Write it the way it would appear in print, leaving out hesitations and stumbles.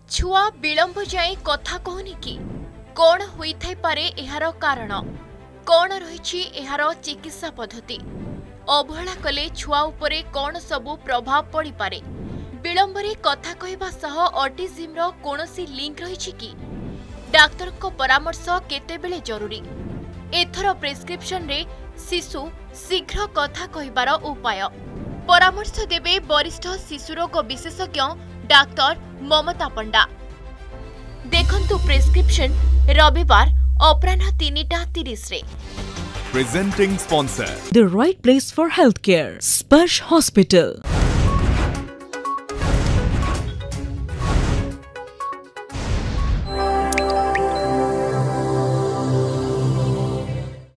छुआ विलंब जाए कथा कहूनी कि कौन होइथाइ पारे एहार कारण कौन रहिछि एहार चिकित्सा पद्धति अवहेला कले छुआ उपरे कौन सबु प्रभाव पड़ी पारे विलंबरे कथा कहबा सह ऑटिज्म कोनोसी लिंक रहिछि कि डाक्टर को परामर्श केतेबेले जरूरी एथर प्रेस्क्रिप्शन रे शिशु शीघ्र कथा कहबार उपाय परामर्श देबे वरिष्ठ शिशुरोग विशेषज्ञ डाक्टर ममता पंडा। देखंतु प्रेस्क्रिप्शन रविवार अपराह्न 3:30 रे। Presenting sponsor The right place for healthcare, Sparsh Hospital.